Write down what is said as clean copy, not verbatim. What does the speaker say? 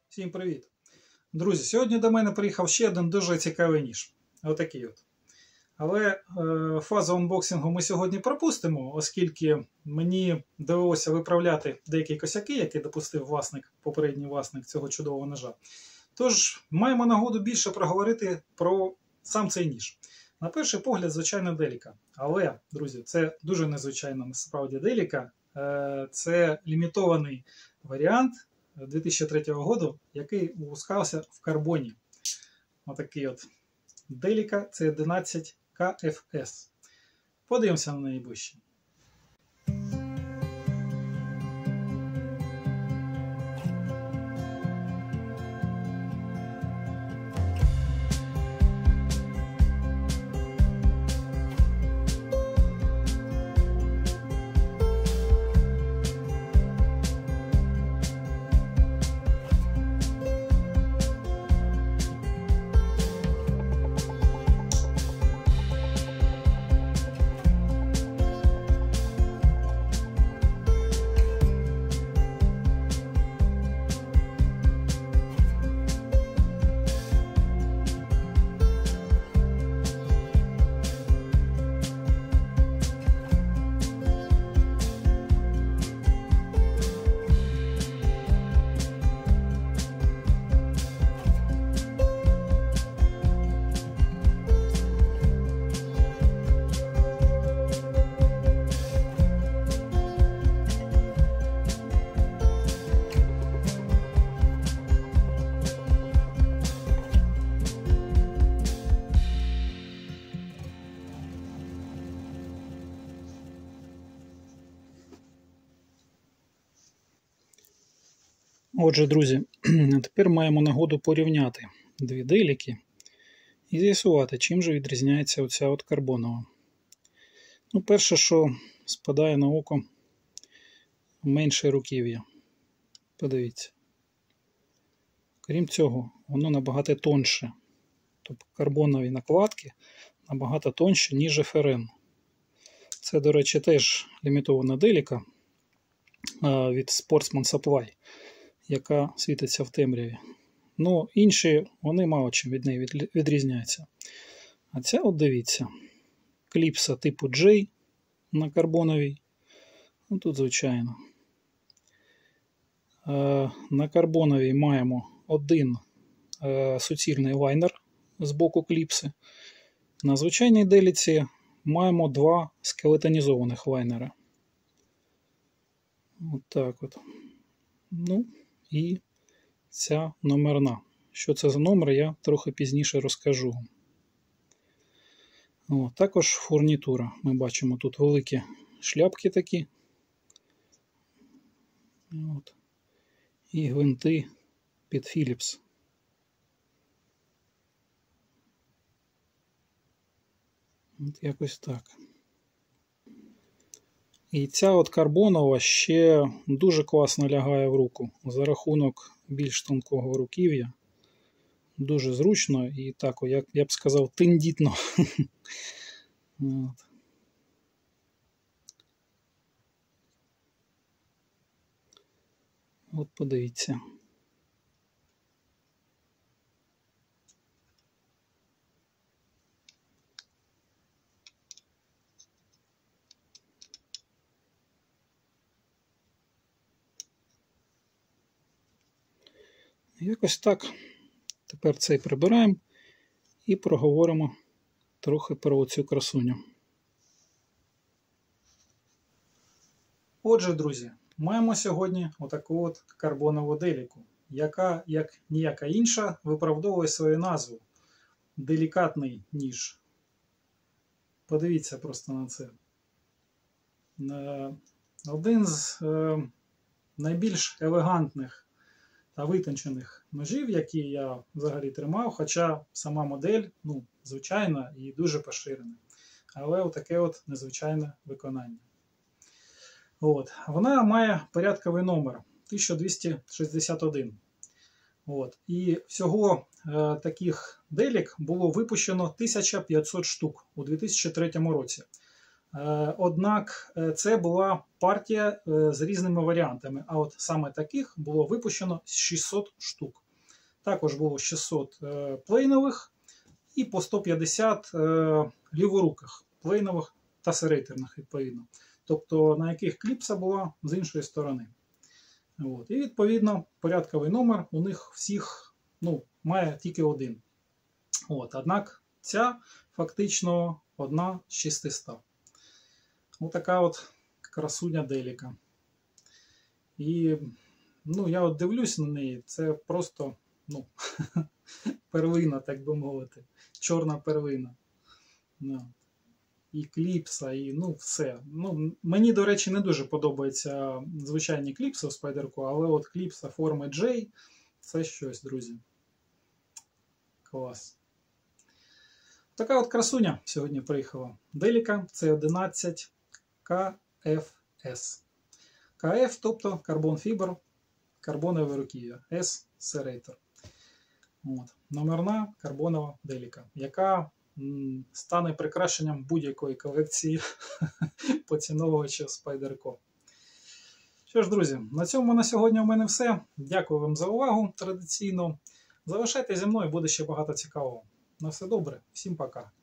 Всім привіт! Друзі, сьогодні до мене приїхав ще один дуже цікавий ніж. Отакий от. Але фазу унбоксингу ми сьогодні пропустимо, оскільки мені довелося виправляти деякі косяки, які допустив попередній власник цього чудового ножа. Тож, маємо нагоду більше проговорити про сам цей ніж. На перший погляд, звичайно, деліка. Але, друзі, це дуже незвичайно насправді деліка. Це лімітований варіант 2003 року, який випускався в карбоні. Отакий от деліка C11 KFS. Подивимося на неї ближче. Отже, друзі, тепер маємо нагоду порівняти дві деліки і з'ясувати, чим же відрізняється оця от карбонова. Ну, перше, що спадає на око, менше руків'я. Подивіться. Крім цього, воно набагато тонше. Тобто карбонові накладки набагато тонші, ніж ФРН. Це, до речі, теж лімітована деліка від Sportsman Supply, яка світиться в темряві. Ну, інші, вони мало чим від неї відрізняються. А ця, от дивіться, кліпса типу J на карбоновій. Ну, тут, звичайно. На карбоновій маємо один суцільний лайнер з боку кліпси. На звичайній деліці маємо два скелетонізованих лайнера. От так от. Ну, і ця номерна. Що це за номер, я трохи пізніше розкажу. О, також фурнітура. Ми бачимо тут великі шляпки такі. От. І гвинти під Phillips. От якось так. І ця от карбонова ще дуже класно лягає в руку за рахунок більш тонкого руків'я. Дуже зручно і так, як я б сказав, тендітно. От. От подивіться. Якось так. Тепер цей прибираємо і проговоримо трохи про цю красуню. Отже, друзі, маємо сьогодні отаку от карбонову деліку, яка, як ніяка інша, виправдовує свою назву. Делікатний ніж. Подивіться просто на це. Один з найбільш елегантних та витончених ножів, які я взагалі тримав, хоча сама модель, ну, звичайна і дуже поширена. Але отаке от незвичайне виконання. От. Вона має порядковий номер 1261. От. І всього таких делік було випущено 1500 штук у 2003 році. Однак це була партія з різними варіантами, а от саме таких було випущено 600 штук. Також було 600 плейнових і по 150 ліворуких плейнових та серейтерних, відповідно. Тобто, на яких кліпса була з іншої сторони. От. І, відповідно, порядковий номер у них всіх має тільки один. От. Однак ця фактично одна з 600. Ось така от красуня Деліка. І я от дивлюсь на неї, це просто перлина, так би мовити. Чорна перлина. І кліпса, і все. Мені, до речі, не дуже подобаються звичайні кліпси у Spyderco, але от кліпса форми J – це щось, друзі. Клас. Така от красуня сьогодні приїхала. Деліка C11 KFS. KF, тобто карбон фібр, карбонове руків'я. S – серейтор. Номерна карбонова Деліка, яка стане прикрашенням будь-якої колекції поціновувачів Spyderco. Що ж, друзі, на цьому на сьогодні у мене все. Дякую вам за увагу традиційно. Залишайтеся зі мною, буде ще багато цікавого. На все добре, всім пока.